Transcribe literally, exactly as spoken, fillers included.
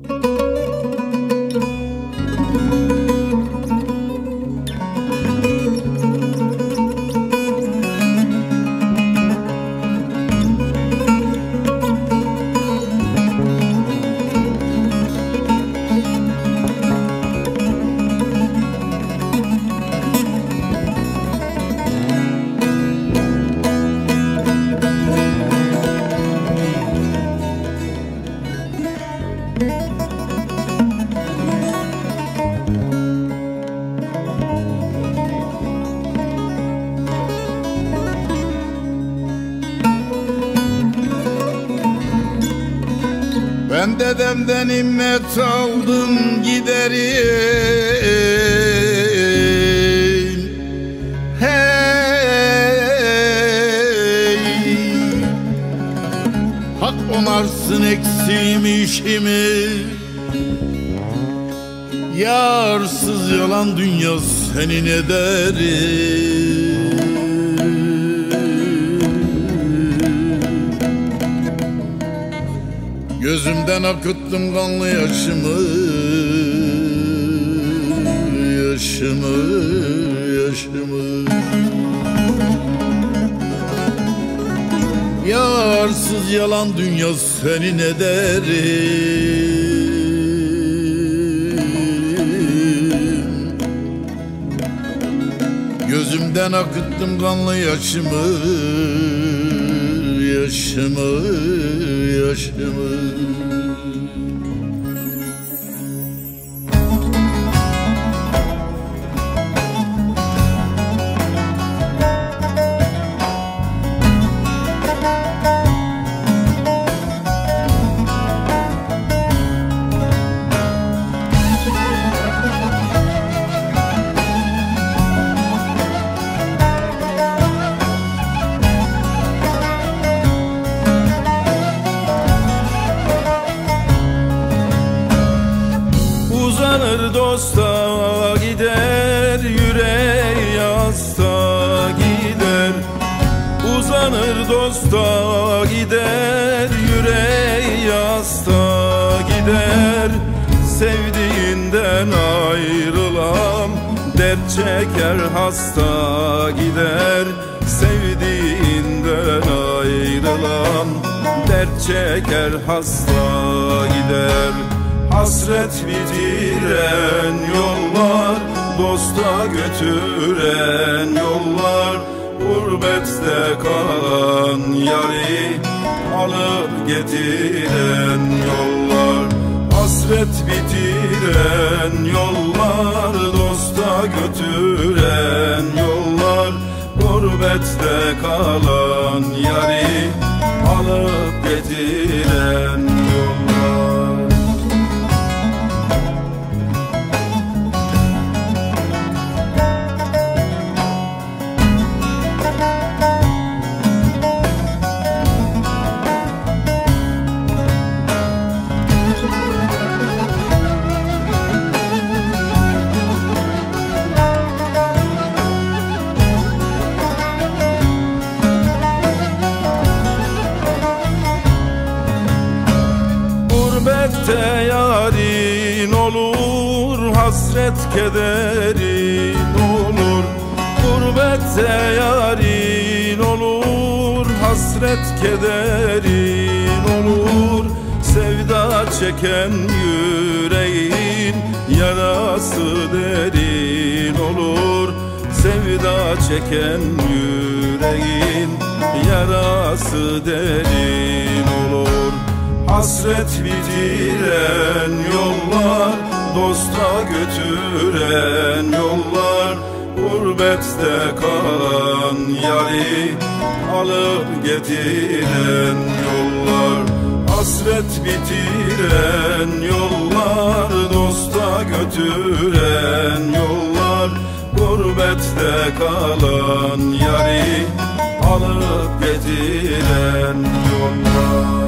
Ben dedemden immet aldım giderim. Hey, hak onarsın eksiğimi işimi. Yarsız yalan dünya senin ederim. Gözümden akıttım kanlı yaşımı, yaşımı, yaşımı. Yarsız yalan dünya senin ederim. Gözümden akıttım kanlı yaşımı, yaşımı, yaşımı. Uzanır dosta gider, yüreği yasta gider. Uzanır dosta gider, yüreği yasta gider. Sevdiğinden ayrılan dert çeker hasta gider. Sevdiğinden ayrılan dert çeker hasta gider. Hasret bitiren yollar, dosta götüren yollar. Gurbette kalan yari alıp getiren yollar. Hasret bitiren yollar, dosta götüren yollar. Gurbette kalan yari alıp getiren yollar. Gurbette yarin olur, hasret kederin olur. Gurbette yarin olur, hasret kederin olur. Sevda çeken yüreğin yarası derin olur. Sevda çeken yüreğin yarası derin olur. Hasret bitiren yollar, dosta götüren yollar. Gurbette kalan yari alıp getiren yollar. Hasret bitiren yollar, dosta götüren yollar. Gurbette kalan yari alıp getiren yollar.